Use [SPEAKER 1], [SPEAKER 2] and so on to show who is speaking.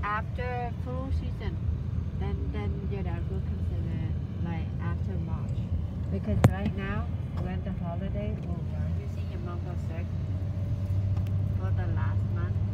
[SPEAKER 1] after flu season, then you know we'll consider like after March, because right now when the holiday over, you see your mom got sick for the last month.